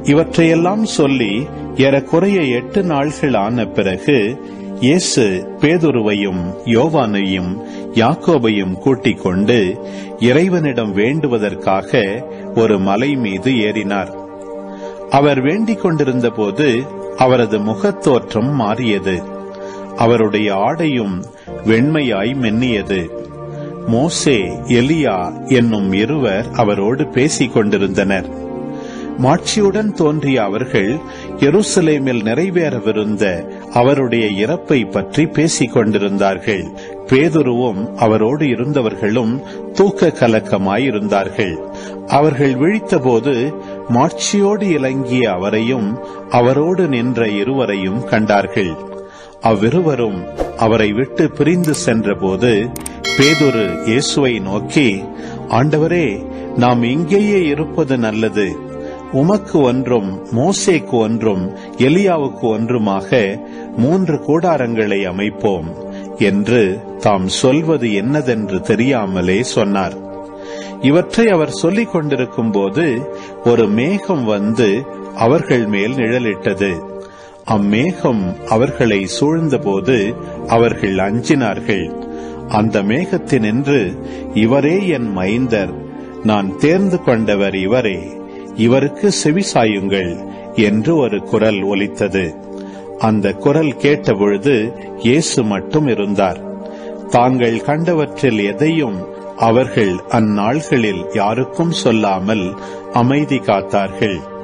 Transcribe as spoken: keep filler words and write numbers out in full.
இவற்றையெல்லாம் சொல்லி ஏறக்குறைய எட்டு நாள்கள் ஆன பிறகு இயேசு பேதுருவையும் யோவானையும் யாக்கோபையும் கூட்டிக் கொண்டு இறைவனிடம் வேண்டுவதற்காக ஒரு மலை மீது ஏறினார். அவர் வேண்டிக் கொண்டிருந்த போது அவரது முகத்தோற்றம் மாறியது. அவருடைய ஆடையும் வெண்மையாய் மென்னியது. மோசே, எலியா என்னும் இருவர் அவரோடு பேசிக் கொண்டிருந்தனர். மாட்சியுடன் தோன்றிய அவர்கள் எருசலேமில் நிறைவேறவிருந்த அவருடைய இறப்பை பற்றி பேசிக் கொண்டிருந்தார்கள். பேதுருவும் அவரோடு இருந்தவர்களும் தூக்க கலக்கமாயிருந்தார்கள். அவர்கள் விழித்தபோது மாட்சியோடு இலங்கிய அவரையும் அவரோடு நின்ற இருவரையும் கண்டார்கள். அவ்விருவரும் அவரை விட்டு பிரிந்து சென்றபோது பேதுரு இயேசுவை நோக்கி, ஆண்டவரே, நாம் இங்கேயே இருப்பது நல்லது. உமக்கு ஒன்றும் மோசேக்கு ஒன்றும் எலியாவுக்கு ஒன்றுமாக மூன்று கூடாரங்களை அமைப்போம் என்று தாம் சொல்வது என்னதென்று தெரியாமலே சொன்னார். இவற்றை அவர் சொல்லிக் கொண்டிருக்கும் போது ஒரு மேகம் வந்து அவர்கள் மேல் நிழலிட்டது. அம்மேகம் அவர்களை சூழ்ந்தபோது அவர்கள் அஞ்சினார்கள். அந்த மேகத்தினின்று, இவரே என் மைந்தர், நான் தேர்ந்து கொண்டவர் இவரே, இவருக்கு செவிசாயுங்கள் என்று ஒரு குரல் ஒலித்தது. அந்த குரல் கேட்டபொழுது இயேசு மட்டும் இருந்தார். தாங்கள் கண்டவற்றில் எதையும் அவர்கள் அந்நாள்களில் யாருக்கும் சொல்லாமல் அமைதி காத்தார்கள்.